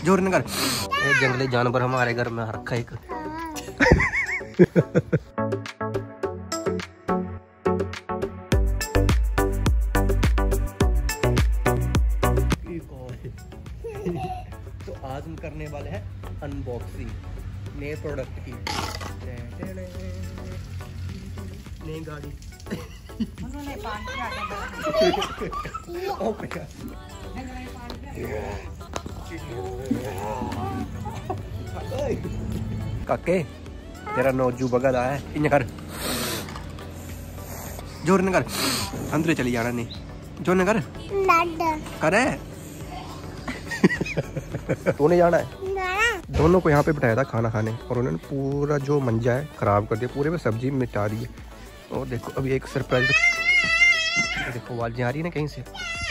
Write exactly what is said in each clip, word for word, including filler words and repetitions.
जोर न कर। ये जंगली जानवर हमारे घर में रखा एक। तो आज हम करने वाले हैं अनबॉक्सिंग नए प्रोडक्ट की। नई गाड़ी। काके तेरा नौजू बगल आया है। इन कर जोर न कर। अंदर चली जाना नहीं। जोर न कर करे। तूने जाना है। दोनों को यहाँ पे बिठाया था खाना खाने और उन्होंने पूरा जो मंजा है खराब कर दिया। पूरे में सब्जी मिटा दी है। और देखो अभी एक सरप्राइज। देखो आवाज़ें आ रही है ना कहीं से।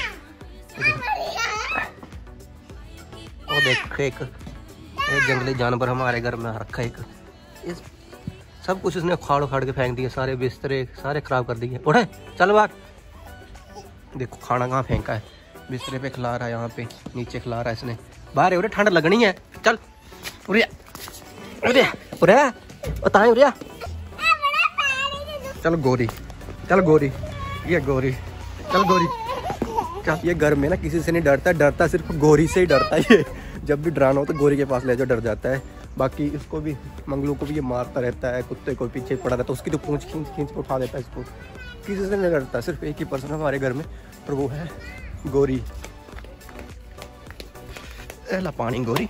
और देखो एक जंगली जानवर हमारे घर में रखा एक। इस सब कुछ इसने उखाड़ उखाड़ के फेंक दिए। सारे बिस्तरे सारे खराब कर दिए। उठे चल बात। देखो खाना कहाँ फेंका है। बिस्तरे पे खिला रहा है, यहाँ पे नीचे खिला रहा है इसने। बाहर उरे ठंड लगनी है। चल उरे उरे उरे उताए उरे। चल गोरी चल गोरी ये गोरी चल गोरी चल। ये घर में ना किसी से नहीं डरता, डरता सिर्फ गोरी से ही डरता है ये। जब भी डराना हो तो गोरी के पास ले जाओ, डर जाता है। बाकी इसको भी मंगलू को भी ये मारता रहता है। कुत्ते को पीछे पड़ा रहता है, उसकी तो पूंछ खींच खींच के उठा देता है इसको। किसी से नहीं डरता, सिर्फ एक ही पर्सन हमारे घर में और वो है गोरी। एला पानी गोरी।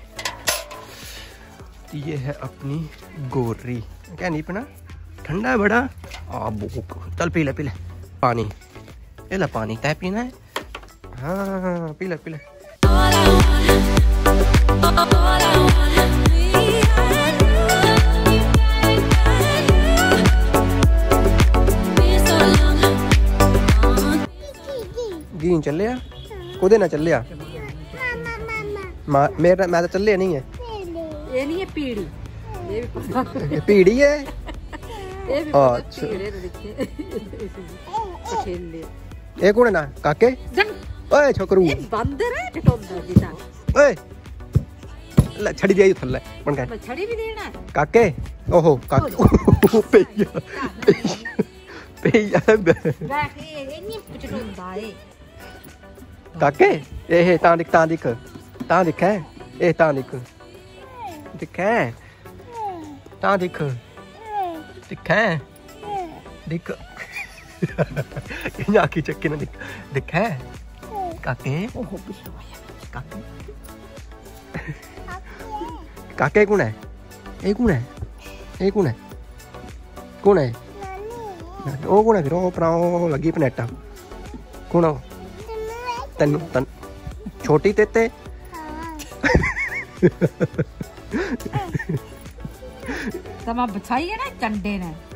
ये है अपनी गोरी। क्या नहीं पीना? ठंडा है बड़ा। आ भूख। चल पी ले पी ले पानी। एला पानी तय पीना है। हाँ पी ले पी ले। गी चल लिया कुदे ना चल लिया। मेरा मैं तो चल लिया नहीं है। ये नहीं है पीड़ी। ये पीड़ी है। अच्छा ये कौन है ना काके? ओए छोकरू बंदर है टटोंदा जीता। ओए ले छड़ी दे थल्ले बन के। छड़ी भी देना है काके। ओहो काके पेया पेया बैठ ये नहीं टटोंदा है काके। ए हे ता दिख ता दिख ता दिख है। ए ता दिख दिख है ता दिख दिख है दिख। ये आँखी चक्की ना दिख दिख है काके। काके काके कौन है? ये कौन है? ये कौन है? कौन है? ओ कौन है फिर? ओ अपना लगी पनेटा कौन है? तन तन छोटी तेते। तब आप बचाइए ना चंडे ने।